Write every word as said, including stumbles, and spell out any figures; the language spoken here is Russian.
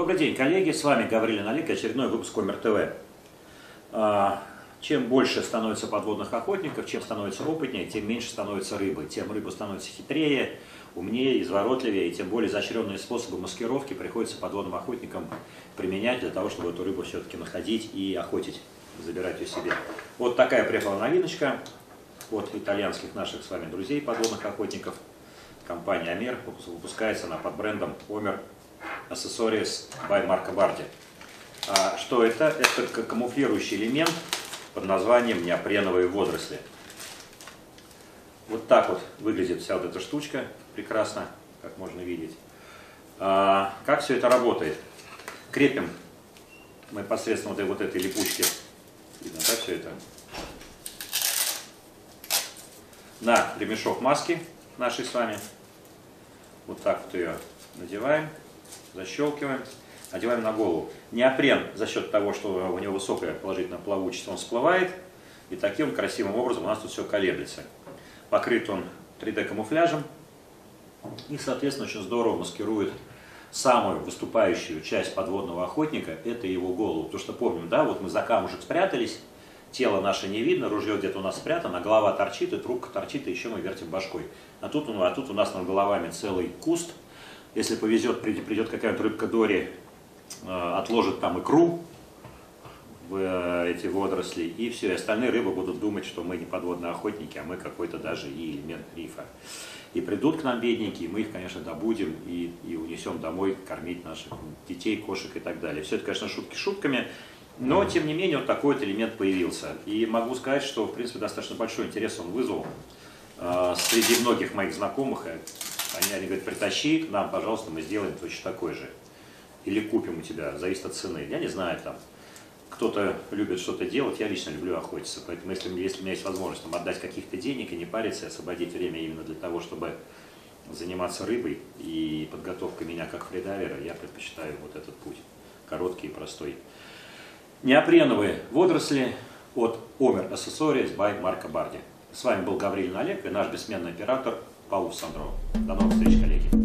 Добрый день, коллеги, с вами Гаврилин Олег, очередной выпуск Омер ТВ. Чем больше становится подводных охотников, чем становится опытнее, тем меньше становится рыбы, тем рыба становится хитрее, умнее, изворотливее, и тем более изощренные способы маскировки приходится подводным охотникам применять для того, чтобы эту рыбу все-таки находить и охотить, забирать ее себе. Вот такая приехала новиночка от итальянских наших с вами друзей, подводных охотников. Компания Омер, выпускается она под брендом Омер Accessories by Marco Bardi. А что это? Это камуфлирующий элемент под названием неопреновые водоросли. Вот так вот выглядит вся вот эта штучка, прекрасно, как можно видеть. А, как все это работает? Крепим мы посредством вот этой, вот этой липучки, видно, да, все это, на ремешок маски нашей с вами. Вот так вот ее надеваем, защелкиваем, одеваем на голову. Неопрен за счет того, что у него высокая положительная плавучесть, он всплывает, и таким красивым образом у нас тут все колеблется. Покрыт он три дэ камуфляжем и, соответственно, очень здорово маскирует самую выступающую часть подводного охотника, это его голову. Потому что помним, да, вот мы за камушек спрятались, тело наше не видно, ружье где-то у нас спрятано, голова торчит, и трубка торчит, и еще мы вертим башкой. А тут, а тут у нас над головами целый куст. Если повезет, придет какая-то рыбка Дори, отложит там икру в эти водоросли, и все, и остальные рыбы будут думать, что мы не подводные охотники, а мы какой-то даже и элемент рифа. И придут к нам бедненькие, мы их, конечно, добудем и, и унесем домой кормить наших детей, кошек и так далее. Все это, конечно, шутки шутками, но, тем не менее, вот такой вот элемент появился. И могу сказать, что, в принципе, достаточно большой интерес он вызвал э, среди многих моих знакомых. Они, они говорят, притащи к нам, пожалуйста, мы сделаем точно такой же. Или купим у тебя, зависит от цены. Я не знаю, там, кто-то любит что-то делать, я лично люблю охотиться. Поэтому, если, если у меня есть возможность там, отдать каких-то денег и не париться, и освободить время именно для того, чтобы заниматься рыбой и подготовкой меня как фридайвера, я предпочитаю вот этот путь. Короткий и простой. Неопреновые водоросли от Омер Accessories by Marco Bardi. С вами был Гаврилин Олег и наш бессменный оператор Павел Сандров. До новых встреч, коллеги!